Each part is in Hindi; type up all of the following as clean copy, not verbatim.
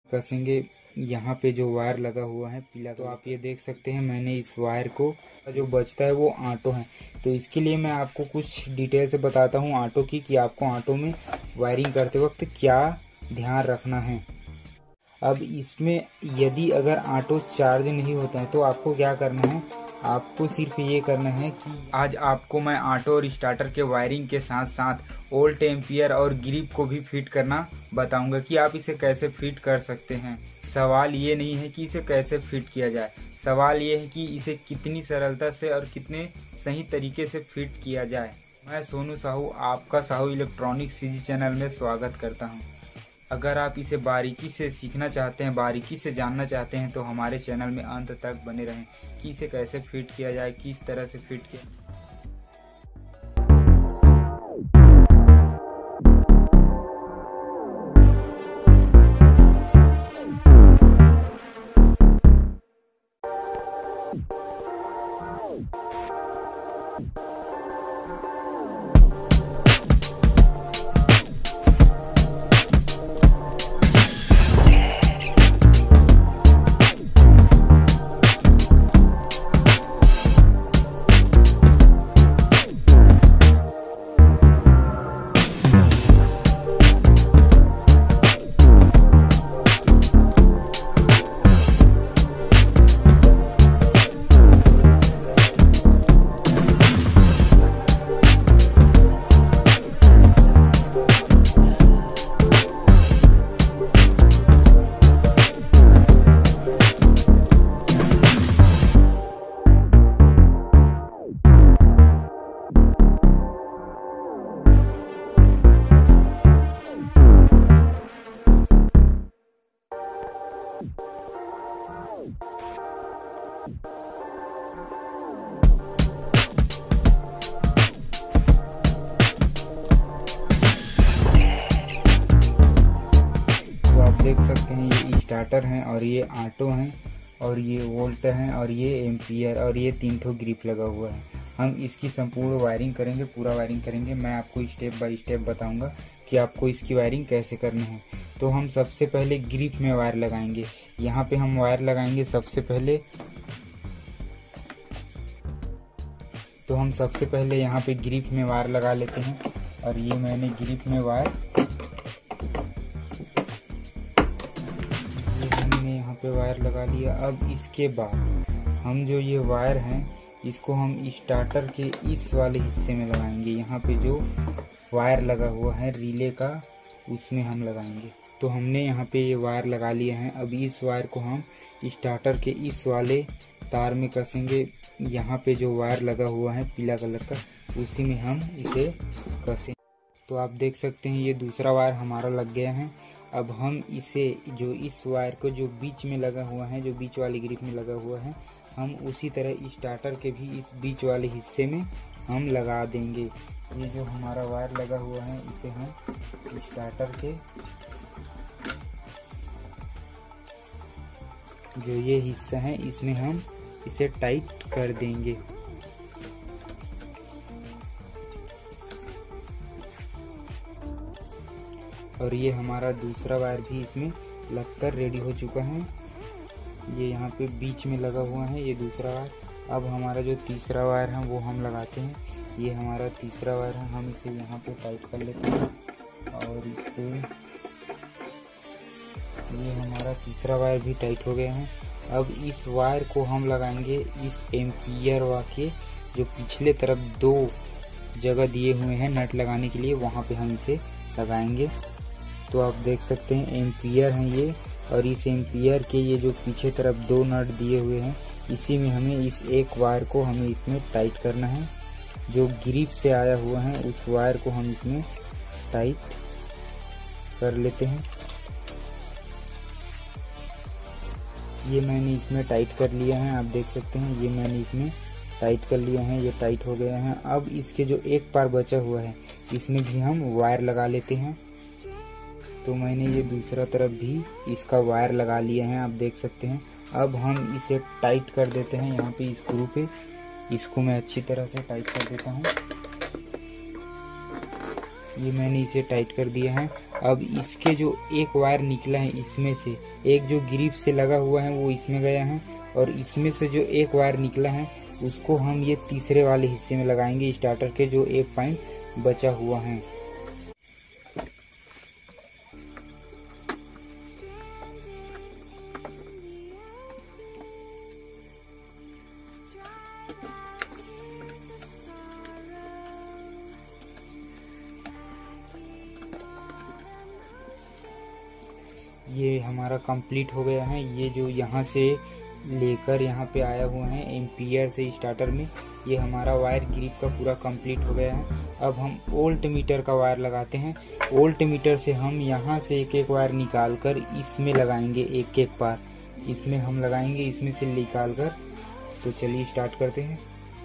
कसेंगे यहाँ पे जो वायर लगा हुआ है पीला, तो आप ये देख सकते हैं मैंने इस वायर को जो बचता है वो आटो है। तो इसके लिए मैं आपको कुछ डिटेल से बताता हूँ आटो की, कि आपको आटो में वायरिंग करते वक्त क्या ध्यान रखना है। अब इसमें यदि अगर आटो चार्ज नहीं होता है तो आपको क्या करना है, आपको सिर्फ ये करना है कि आज आपको मैं आटो और स्टार्टर के वायरिंग के साथ साथ ओल्ट एम्पियर और ग्रिप को भी फिट करना बताऊंगा कि आप इसे कैसे फिट कर सकते हैं। सवाल ये नहीं है कि इसे कैसे फिट किया जाए, सवाल ये है कि इसे कितनी सरलता से और कितने सही तरीके से फिट किया जाए। मैं सोनू साहू आपका साहू इलेक्ट्रॉनिक्स सीजी चैनल में स्वागत करता हूं। अगर आप इसे बारीकी से सीखना चाहते हैं, बारीकी से जानना चाहते हैं, तो हमारे चैनल में अंत तक बने रहें कि इसे कैसे फिट किया जाए, किस तरह से फिट किया। देख सकते हैं ये स्टार्टर हैं और ये आटो हैं और ये वोल्ट हैं और ये एम्पियर और ये 3 ठो ग्रिप लगा हुआ है। हम इसकी संपूर्ण वायरिंग करेंगे, पूरा वायरिंग करेंगे। मैं आपको स्टेप बाय स्टेप बताऊंगा कि आपको इसकी वायरिंग कैसे करनी है। तो हम सबसे पहले ग्रिप में वायर लगाएंगे। यहाँ पे हम वायर लगाएंगे सबसे पहले। तो हम सबसे पहले यहाँ पे ग्रिप में वायर लगा लेते हैं और ये मैंने ग्रिप में वायर यहाँ पे वायर लगा लिया। अब इसके बाद हम जो ये वायर हैं इसको हम स्टार्टर के इस वाले हिस्से में लगाएंगे। यहाँ पे जो वायर लगा हुआ है रिले का उसमें हम लगाएंगे। तो हमने यहाँ पे ये वायर लगा लिए हैं। अब इस वायर को हम स्टार्टर के इस वाले तार में कसेंगे। यहाँ पे जो वायर लगा हुआ है पीला कलर का उसी में हम इसे कसेंगे। तो आप देख सकते हैं ये दूसरा वायर हमारा लग गया है। अब हम इसे जो इस वायर को जो बीच में लगा हुआ है, जो बीच वाली ग्रिप में लगा हुआ है, हम उसी तरह स्टार्टर के भी इस बीच वाले हिस्से में हम लगा देंगे। ये जो हमारा वायर लगा हुआ है इसे हम स्टार्टर के जो ये हिस्सा है इसमें हम इसे टाइट कर देंगे। और ये हमारा दूसरा वायर भी इसमें लगकर रेडी हो चुका है। ये यहाँ पे बीच में लगा हुआ है ये दूसरा वायर। अब हमारा जो तीसरा वायर है वो हम लगाते हैं। ये हमारा तीसरा वायर है, हम इसे यहाँ पे टाइट कर लेते हैं और इससे ये हमारा तीसरा वायर भी टाइट हो गया है। अब इस वायर को हम लगाएंगे इस एम्पियर के जो पिछले तरफ 2 जगह दिए हुए हैं नट लगाने के लिए, वहाँ पे हम इसे लगाएंगे। तो आप देख सकते हैं एम्पियर हैं ये, और इस एम्पियर के ये जो पीछे तरफ 2 नट दिए हुए हैं इसी में हमें इस एक वायर को हमें इसमें टाइट करना है। जो ग्रिप से आया हुआ है उस वायर को हम इसमें टाइट कर लेते हैं। ये मैंने इसमें टाइट कर लिया है, आप देख सकते हैं ये मैंने इसमें टाइट कर लिया है, ये टाइट हो गया है। अब इसके जो एक पार बचा हुआ है इसमें भी हम वायर लगा लेते हैं। तो मैंने ये दूसरा तरफ भी इसका वायर लगा लिया है, आप देख सकते हैं। अब हम इसे टाइट कर देते हैं यहाँ पे स्क्रू पे। इसको मैं अच्छी तरह से टाइट कर देता हूँ। ये मैंने इसे टाइट कर दिया है। अब इसके जो एक वायर निकला है इसमें से, एक जो ग्रिप से लगा हुआ है वो इसमें गया है, और इसमें से जो एक वायर निकला है उसको हम ये तीसरे वाले हिस्से में लगाएंगे, स्टार्टर के जो एक पॉइंट बचा हुआ है। ये हमारा कंप्लीट हो गया है। ये जो यहाँ से लेकर यहाँ पे आया हुआ है एम्पियर से स्टार्टर में, ये हमारा वायर ग्रिप का पूरा कंप्लीट हो गया है। अब हम वोल्ट मीटर का वायर लगाते हैं। वोल्ट मीटर से हम यहाँ से एक एक वायर निकाल कर इसमें लगाएंगे, एक एक बार इसमें हम लगाएंगे, इसमें से निकाल कर। तो चलिए स्टार्ट करते हैं।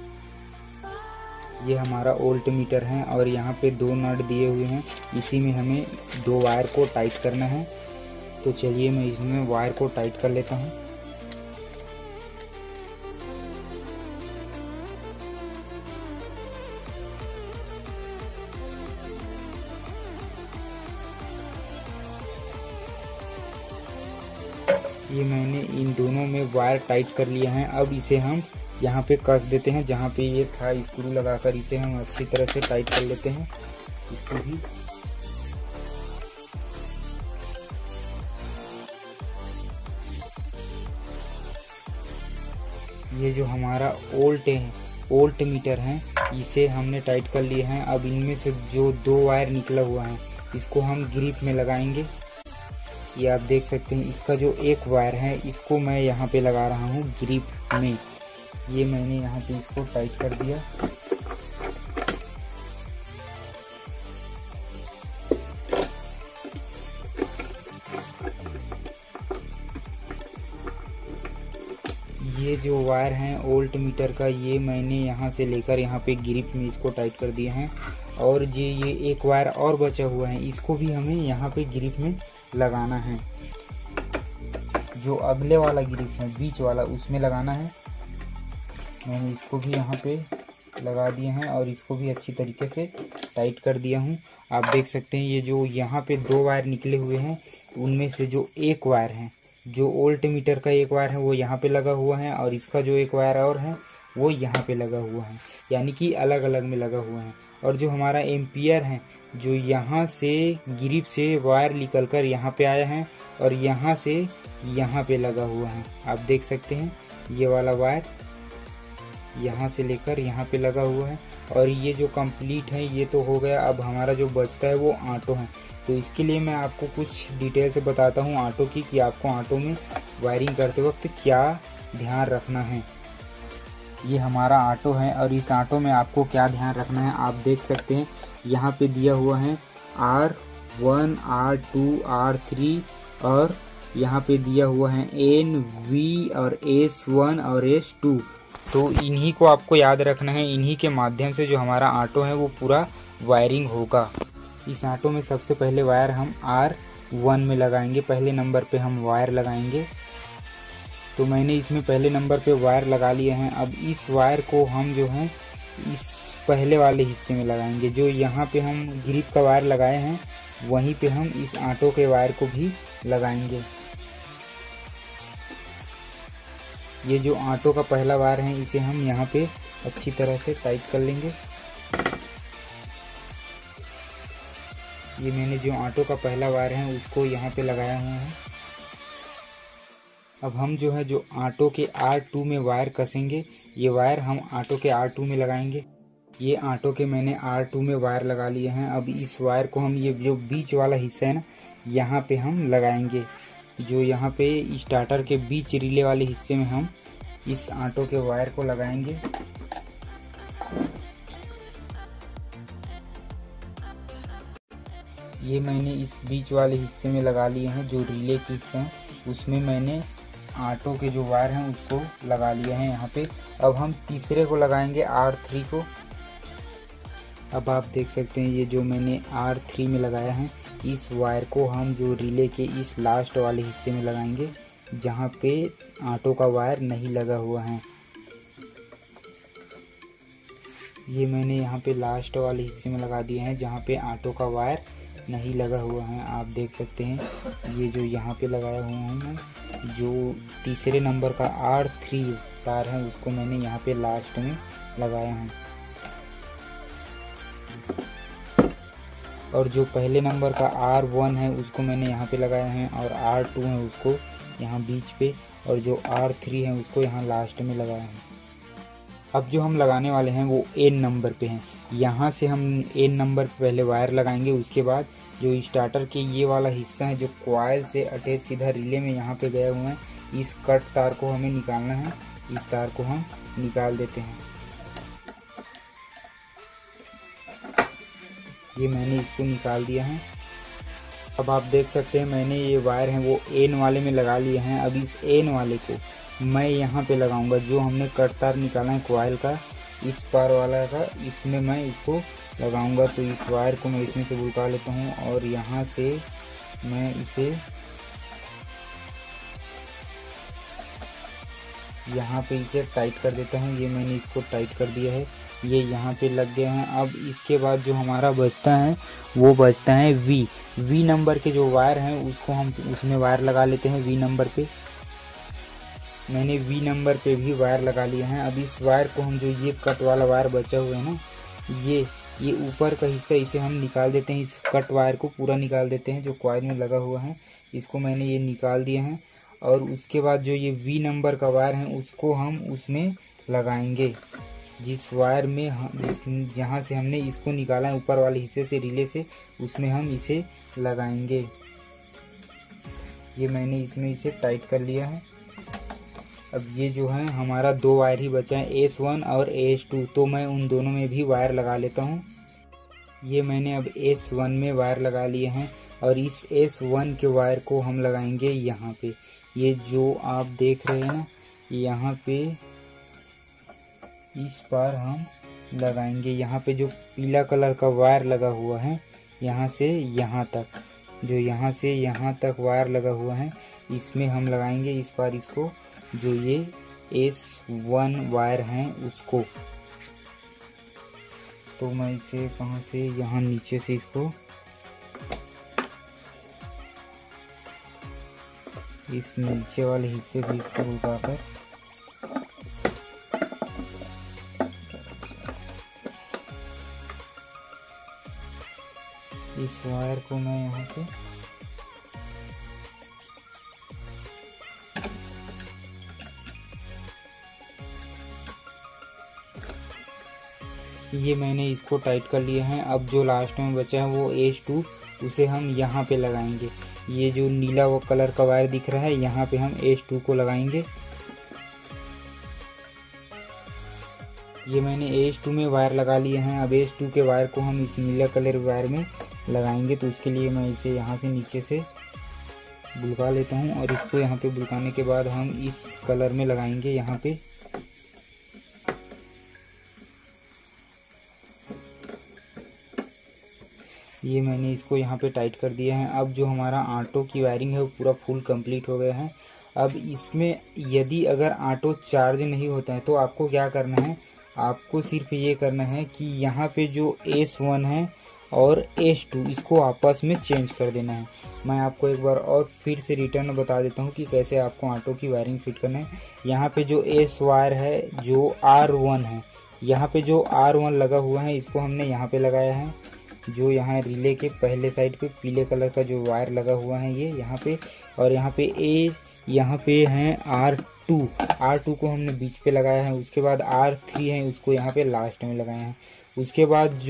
ये हमारा वोल्ट मीटर है और यहाँ पे 2 नट दिए हुए हैं, इसी में हमें 2 वायर को टाइट करना है। तो चलिए मैं इसमें वायर को टाइट कर लेता हूँ। ये मैंने इन दोनों में वायर टाइट कर लिया है। अब इसे हम यहाँ पे कस देते हैं, जहाँ पे ये था स्क्रू लगाकर इसे हम अच्छी तरह से टाइट कर लेते हैं इसको भी। ये जो हमारा वोल्ट मीटर है इसे हमने टाइट कर लिया है। अब इनमें से जो 2 वायर निकला हुआ है इसको हम ग्रिप में लगाएंगे। ये आप देख सकते हैं, इसका जो एक वायर है इसको मैं यहाँ पे लगा रहा हूँ ग्रिप में। ये मैंने यहाँ पे इसको टाइट कर दिया। ये जो वायर है वोल्ट मीटर का, ये मैंने यहाँ से लेकर यहाँ पे ग्रिप में इसको टाइट कर दिया है। और ये एक वायर और बचा हुआ है, इसको भी हमें यहाँ पे ग्रिप में लगाना है। जो अगले वाला ग्रिप है बीच वाला, उसमें लगाना है। मैंने इसको भी यहाँ पे लगा दिए हैं और इसको भी अच्छी तरीके से टाइट कर दिया हूँ। आप देख सकते हैं ये जो यहाँ पे 2 वायर निकले हुए हैं उनमें से जो एक वायर है, जो वोल्ट मीटर का एक वायर है वो यहाँ पे लगा हुआ है, और इसका जो एक वायर और है वो यहाँ पे लगा हुआ है, यानी कि अलग अलग में लगा हुआ है। और जो हमारा एम्पियर है जो यहाँ से ग्रिप से वायर निकल कर यहाँ पे आया है और यहाँ से यहाँ पे लगा हुआ है। आप देख सकते हैं ये वाला वायर यहाँ से लेकर यहाँ पे लगा हुआ है। और ये जो कंप्लीट है ये तो हो गया। अब हमारा जो बचता है वो आटो है। तो इसके लिए मैं आपको कुछ डिटेल से बताता हूँ आटो की, कि आपको आटो में वायरिंग करते वक्त क्या ध्यान रखना है। ये हमारा आटो है और इस आटो में आपको क्या ध्यान रखना है आप देख सकते हैं। यहाँ पे दिया हुआ है R1, R2, R3 और यहाँ पे दिया हुआ है N, V और S1 और S2। तो इन्हीं को आपको याद रखना है। इन्हीं के माध्यम से जो हमारा आटो है वो पूरा वायरिंग होगा। इस आटो में सबसे पहले वायर हम R1 में लगाएंगे, पहले नंबर पे हम वायर लगाएंगे। तो मैंने इसमें पहले नंबर पे वायर लगा लिए हैं। अब इस वायर को हम जो है इस पहले वाले हिस्से में लगाएंगे। जो यहाँ पे हम ग्रिप का वायर लगाए हैं वहीं पे हम इस आटो के वायर को भी लगाएंगे। ये जो आटो का पहला वायर है इसे हम यहाँ पे अच्छी तरह से टाइट कर लेंगे। ये मैंने जो आटो का पहला वायर है उसको यहाँ पे लगाया हुआ है। अब हम जो है जो आटो के R2 में वायर कसेंगे, ये वायर हम आटो के R2 में लगाएंगे। ये आटो के मैंने R2 में वायर लगा लिए हैं। अब इस वायर को हम ये जो बीच वाला हिस्सा है ना यहाँ पे हम लगाएंगे। जो यहाँ पे स्टार्टर के बीच रिले वाले हिस्से में हम इस आटो के वायर को लगाएंगे। ये मैंने इस बीच वाले हिस्से में लगा लिए हैं। जो रिले के हिस्से हैं उसमें मैंने आटो के जो वायर हैं उसको लगा लिया है यहाँ पे। अब हम तीसरे को लगाएंगे R3 को। अब आप देख सकते हैं ये जो मैंने R3 में लगाया है, इस वायर को हम जो रिले के इस लास्ट वाले हिस्से में लगाएंगे जहाँ पे आटो का वायर नहीं लगा हुआ है। ये मैंने यहाँ पे लास्ट वाले हिस्से में लगा दिए हैं जहाँ पे आटो का वायर नहीं लगा हुआ है। आप देख सकते हैं ये जो यहाँ पे लगाया हुआ हूँ मैं, जो तीसरे नंबर का R3 तार है उसको मैंने यहाँ पे लास्ट में लगाया है, और जो पहले नंबर का R1 है उसको मैंने यहाँ पे लगाया है, और R2 है उसको यहाँ बीच पे, और जो R3 है उसको यहाँ लास्ट में लगाया है। अब जो हम लगाने वाले हैं वो N नंबर पे हैं। यहाँ से हम N नंबर पे पहले वायर लगाएंगे, उसके बाद जो स्टार्टर के ये वाला हिस्सा है जो कॉइल से अटैच सीधा रिले में यहाँ पे गया हुआ है, इस कट तार को हमें निकालना है। इस तार को हम निकाल देते हैं। ये मैंने इसको निकाल दिया है। अब आप देख सकते हैं मैंने ये वायर है वो N वाले में लगा लिए हैं। अब इस N वाले को मैं यहाँ पे लगाऊंगा, जो हमने कट तार निकाला है कॉइल का, इस पार वाला का, इसमें मैं इसको लगाऊंगा। तो इस वायर को मैं इसमें से बुलका लेता हूँ और यहाँ से मैं इसे यहाँ पे इसे टाइट कर देता हूँ। ये मैंने इसको टाइट कर दिया है, ये यहाँ पे लग गया है। अब इसके बाद जो हमारा बचता है वो बचता है V नंबर के जो वायर हैं उसको हम उसमें वायर लगा लेते हैं। V नंबर पे मैंने V नंबर पे भी वायर लगा लिया है। अब इस वायर को हम जो ये कट वाला वायर बचा हुआ है ना, ये ऊपर का हिस्सा इसे हम निकाल देते हैं। इस कट वायर को पूरा निकाल देते हैं जो कॉइल में लगा हुआ है, इसको मैंने ये निकाल दिया है। और उसके बाद जो ये V नंबर का वायर है उसको हम उसमें लगाएंगे, जिस वायर में जहाँ से हमने इसको निकाला है ऊपर वाले हिस्से से, रिले से, उसमें हम इसे लगाएंगे। ये मैंने इसमें इसे टाइट कर लिया है। अब ये जो है हमारा दो वायर ही बचा है, S1 और S2, तो मैं उन दोनों में भी वायर लगा लेता हूँ। ये मैंने अब S1 में वायर लगा लिए हैं और इस S1 के वायर को हम लगाएंगे यहाँ पे। ये जो आप देख रहे हैं ना, यहाँ पे इस बार हम लगाएंगे। यहाँ पे जो पीला कलर का वायर लगा हुआ है यहाँ से यहाँ तक, जो यहाँ से यहाँ तक वायर लगा हुआ है इसमें हम लगाएंगे इस बार इसको, जो ये S1 वायर है उसको। तो मैं इसे कहाँ से, यहाँ नीचे से इसको इस नीचे वाले हिस्से से इसको उठाकर इस वायर को मैं यहाँ पे ये मैंने इसको टाइट कर लिया है। अब जो लास्ट में बचा है वो S2, उसे हम यहाँ पे लगाएंगे। ये जो नीला वो कलर का वायर दिख रहा है यहाँ पे हम S2 को लगाएंगे। ये मैंने S2 में वायर लगा लिए हैं। अब S2 के वायर को हम इस नीला कलर वायर में लगाएंगे, तो उसके लिए मैं इसे यहाँ से नीचे से बुलका लेता हूँ और इसको यहाँ पे बुलकाने के बाद हम इस कलर में लगाएंगे यहाँ पे। ये मैंने इसको यहाँ पे टाइट कर दिया है। अब जो हमारा ऑटो की वायरिंग है वो पूरा फुल कंप्लीट हो गया है। अब इसमें यदि अगर ऑटो चार्ज नहीं होता है तो आपको क्या करना है, आपको सिर्फ ये करना है कि यहाँ पे जो S1 है और S2 इसको आपस में चेंज कर देना है। मैं आपको एक बार और फिर से रिटर्न बता देता हूँ कि कैसे आपको ऑटो की वायरिंग फिट करना है। यहाँ पे जो S वायर है जो R1 है, यहाँ पे जो R1 लगा हुआ है इसको हमने यहाँ पे लगाया है। जो यहाँ रिले के पहले साइड पे पीले कलर का जो वायर लगा हुआ है ये यहाँ पे, और यहाँ पे है R2 को हमने बीच पे लगाया है। उसके बाद R3 है उसको यहाँ पे लास्ट में लगाया है। उसके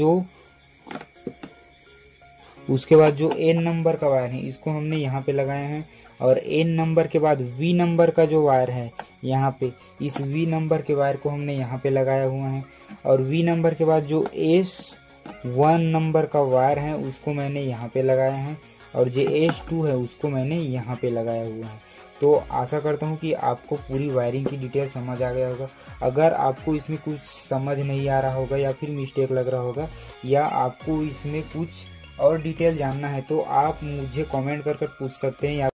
बाद जो N नंबर का वायर है इसको हमने यहाँ पे लगाया है, और N नंबर के बाद V नंबर का जो वायर है यहाँ पे, इस V नंबर के वायर को हमने यहाँ पे लगाया हुआ है। और V नंबर के बाद जो S1 नंबर का वायर है उसको मैंने यहाँ पे लगाया है, और जो S2 है उसको मैंने यहाँ पे लगाया हुआ है। तो आशा करता हूँ कि आपको पूरी वायरिंग की डिटेल समझ आ गया होगा। अगर आपको इसमें कुछ समझ नहीं आ रहा होगा या फिर मिस्टेक लग रहा होगा या आपको इसमें कुछ और डिटेल जानना है तो आप मुझे कमेंट कर पूछ सकते हैं।